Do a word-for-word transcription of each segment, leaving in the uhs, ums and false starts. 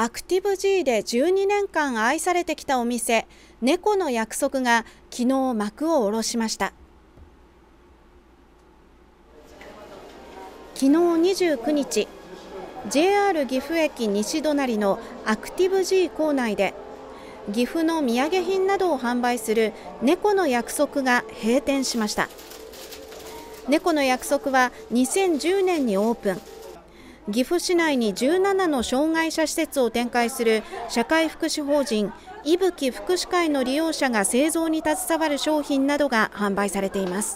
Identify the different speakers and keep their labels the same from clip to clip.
Speaker 1: アクティブ G でじゅうにねんかん愛されてきたお店、猫の約束が昨日幕を下ろしました。昨日にじゅうくにち、ジェイアール 岐阜駅西隣のアクティブ G 構内で、岐阜の土産品などを販売する猫の約束が閉店しました。猫の約束はにせんじゅうねんにオープン。岐阜市内にじゅうななの障害者施設を展開する社会福祉法人いぶき福祉会の利用者が製造に携わる商品などが販売されています。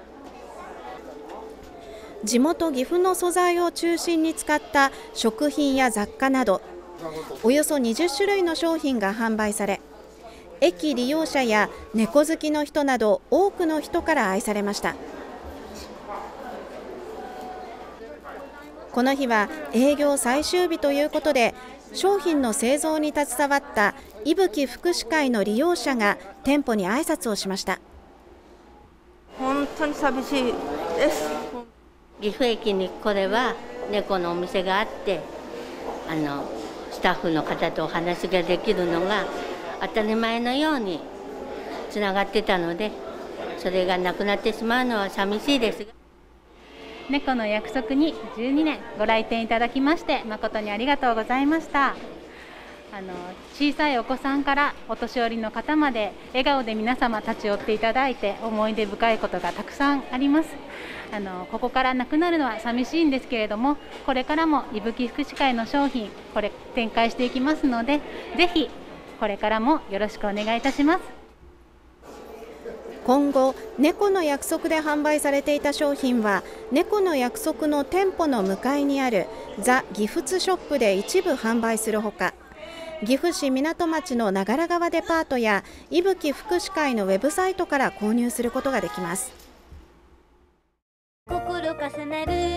Speaker 1: 地元岐阜の素材を中心に使った食品や雑貨などおよそにじゅっしゅるいの商品が販売され、駅利用者や猫好きの人など多くの人から愛されました。この日は営業最終日ということで、商品の製造に携わったいぶき福祉会の利用者が店舗に挨拶をしました。
Speaker 2: 本当に寂しいです。
Speaker 3: 岐阜駅にこれは猫のお店があって、あのスタッフの方とお話ができるのが当たり前のようにつながってたので、それがなくなってしまうのは寂しいです。
Speaker 4: 猫の約束にじゅうにねんご来店いただきまして誠にありがとうございました。あの小さいお子さんからお年寄りの方まで笑顔で皆様立ち寄っていただいて、思い出深いことがたくさんあります。あのここからなくなるのは寂しいんですけれども、これからもいぶき福祉会の商品これ展開していきますので、ぜひこれからもよろしくお願いいたします。
Speaker 1: 今後、猫の約束で販売されていた商品は猫の約束の店舗の向かいにあるザ・ギフツショップで一部販売するほか、岐阜市港町の長良川デパートやいぶき福祉会のウェブサイトから購入することができます。
Speaker 5: 心重ねる